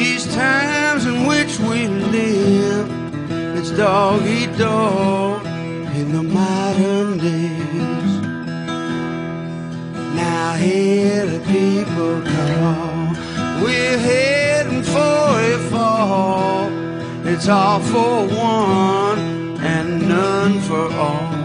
These times in which we live, it's dog eat dog in the modern days. Now hear the people call, we're heading for a fall. It's all for one and none for all.